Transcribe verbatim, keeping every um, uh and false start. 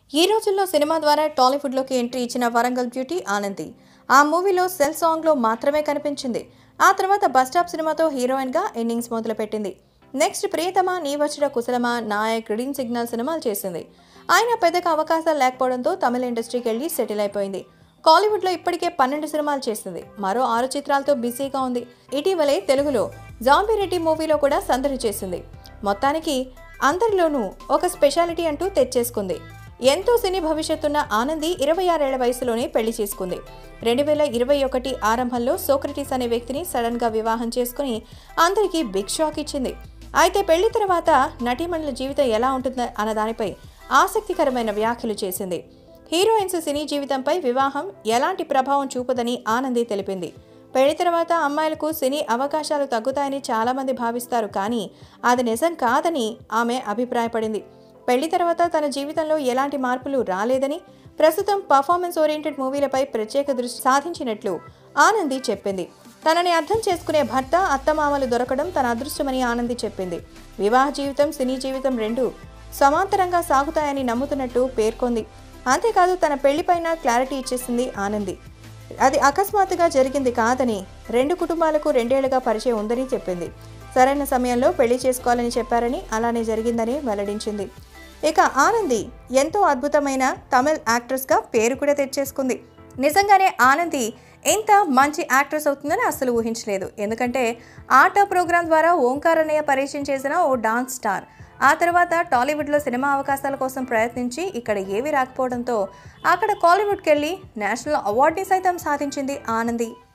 ఈ రోజుల్లో సినిమా ద్వారా టాలీవుడ్లోకి ఎంట్రీ ఇచ్చిన వరంగల్ బ్యూటీ ఆనంది. ఆ మూవీలో సెల్ సాంగ్లో మాత్రమే కనిపించింది. ఆ తర్వాత బస్ స్టాప్ సినిమాతో హీరోయిన్గా ఇన్నింగ్స్ మొదలుపెట్టింది. నెక్స్ట్ ప్రియతమ, నీ వచ్చడ కుశలమా, నాయక్, గ్రీన్ సిగ్నల్ సినిమాలు చేసింది. ఆయన పెద్దగా అవకాశాలు లేకపోవడంతో తమిళ ఇండస్ట్రీకి వెళ్ళి సెటిల్ అయిపోయింది. కాలీవుడ్లో ఇప్పటికే పన్నెండు సినిమాలు చేసింది. మరో ఆరు చిత్రాలతో బిజీగా ఉంది. ఇటీవలే తెలుగులో జాంబీ రెడ్డి మూవీలో కూడా సందడి చేసింది. మొత్తానికి అందరిలోనూ ఒక స్పెషాలిటీ అంటూ తెచ్చేసుకుంది. ఎంతో సినీ భవిష్యత్తున్న ఆనంది ఇరవై ఆరేళ్ల వయసులోనే పెళ్లి చేసుకుంది. రెండు వేల ఇరవై ఒకటి ఆరంభంలో సోక్రటీస్ అనే వ్యక్తిని సడన్ గా వివాహం చేసుకుని అందరికీ బిగ్ షాక్ ఇచ్చింది. అయితే పెళ్లి తర్వాత నటీమణుల జీవితం ఎలా ఉంటుందో అన్న దానిపై ఆసక్తికరమైన వ్యాఖ్యలు చేసింది. హీరోయిన్స్ సినీ జీవితంపై వివాహం ఎలాంటి ప్రభావం చూపదని ఆనంది తెలిపింది. పెళ్లి తర్వాత అమ్మాయిలకు సినీ అవకాశాలు తగ్గుతాయని చాలా మంది భావిస్తారు, కానీ అది నిజం కాదని ఆమె అభిప్రాయపడింది. పెళ్లి తర్వాత తన జీవితంలో ఎలాంటి మార్పులు రాలేదని, ప్రస్తుతం పర్ఫార్మెన్స్ ఓరియంటెడ్ మూవీలపై ప్రత్యేక దృష్టి సాధించినట్లు ఆనంది చెప్పింది. తనని అర్థం చేసుకునే భర్త, అత్తమామలు దొరకడం తన అదృష్టమని ఆనంది చెప్పింది. వివాహ జీవితం, సినీ జీవితం రెండూ సమాంతరంగా సాగుతాయని నమ్ముతున్నట్టు పేర్కొంది. అంతేకాదు తన పెళ్లిపైన క్లారిటీ ఇచ్చేసింది ఆనంది. అది అకస్మాత్తుగా జరిగింది కాదని, రెండు కుటుంబాలకు రెండేళ్లుగా పరిచయం ఉందని చెప్పింది. సరైన సమయంలో పెళ్లి చేసుకోవాలని చెప్పారని, అలానే జరిగిందని వెల్లడించింది. ఇక ఆనంది ఎంతో అద్భుతమైన తమిళ్ యాక్ట్రెస్గా పేరు కూడా తెచ్చేసుకుంది. నిజంగానే ఆనంది ఇంత మంచి యాక్ట్రెస్ అవుతుందని అస్సలు ఊహించలేదు. ఎందుకంటే ఆట ప్రోగ్రాం ద్వారా ఓంకార్ అన్నయ్య పరిచయం చేసిన ఓ డాన్స్ స్టార్. ఆ తర్వాత టాలీవుడ్లో సినిమా అవకాశాల కోసం ప్రయత్నించి ఇక్కడ ఏవి రాకపోవడంతో అక్కడ కాలీవుడ్కి వెళ్ళి నేషనల్ అవార్డుని సైతం సాధించింది ఆనంది.